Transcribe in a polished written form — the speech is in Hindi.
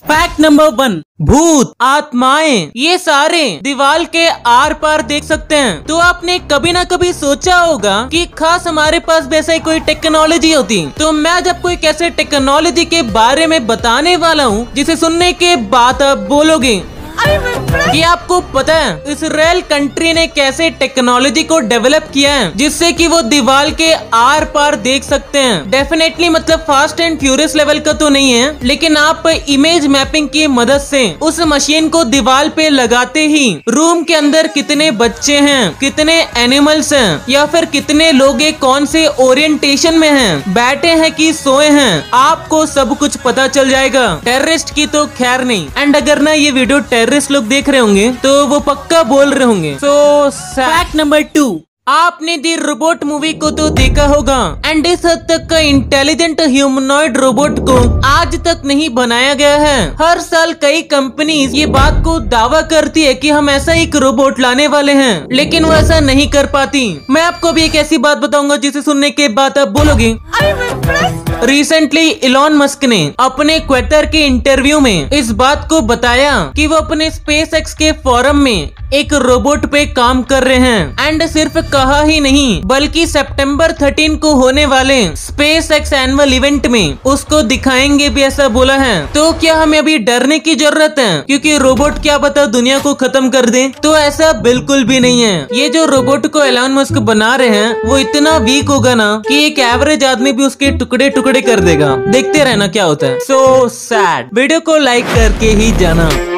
फैक्ट नंबर 1, भूत, आत्माएं ये सारे दीवार के आर पार देख सकते हैं। तो आपने कभी ना कभी सोचा होगा कि खास हमारे पास वैसा ही कोई टेक्नोलॉजी होती। तो मैं आज आपको एक ऐसे टेक्नोलॉजी के बारे में बताने वाला हूँ जिसे सुनने के बाद आप बोलोगे कि आपको पता है इसराइल कंट्री ने कैसे टेक्नोलॉजी को डेवलप किया है जिससे कि वो दीवार के आर पार देख सकते हैं। डेफिनेटली मतलब फास्ट एंड फ्यूरियस लेवल का तो नहीं है, लेकिन आप इमेज मैपिंग की मदद से उस मशीन को दीवार पे लगाते ही रूम के अंदर कितने बच्चे हैं, कितने एनिमल्स हैं या फिर कितने लोग कौन से ओरिएंटेशन में हैं, बैठे हैं कि सोए हैं, आपको सब कुछ पता चल जाएगा। टेररिस्ट की तो खैर नहीं। एंड अगर ना ये वीडियो टेररिस्ट लोग देख रहे होंगे तो वो पक्का बोल रहे होंगे। सो फैक्ट नंबर 2, आपने दी रोबोट मूवी को तो देखा होगा। एंड इस हद तक का इंटेलिजेंट ह्यूमनॉइड रोबोट को आज तक नहीं बनाया गया है। हर साल कई कंपनीज ये बात को दावा करती है कि हम ऐसा एक रोबोट लाने वाले हैं, लेकिन वो ऐसा नहीं कर पाती। मैं आपको भी एक ऐसी बात बताऊंगा जिसे सुनने के बाद आप बोलोगे। रिसेंटली इलॉन मस्क ने अपने ट्विटर के इंटरव्यू में इस बात को बताया कि वो अपने स्पेसएक्स के फोरम में एक रोबोट पे काम कर रहे हैं। एंड सिर्फ कहा ही नहीं बल्कि सितंबर 13 को होने वाले स्पेसएक्स एनुअल इवेंट में उसको दिखाएंगे भी, ऐसा बोला है। तो क्या हमें अभी डरने की जरूरत है क्योंकि रोबोट क्या पता दुनिया को खत्म कर दे? तो ऐसा बिल्कुल भी नहीं है। ये जो रोबोट को इलॉन मस्क बना रहे हैं वो इतना वीक होगा ना कि एक एवरेज आदमी भी उसके टुकड़े टुकड़े कर देगा। देखते रहना क्या होता है। So sad. वीडियो को लाइक करके ही जाना।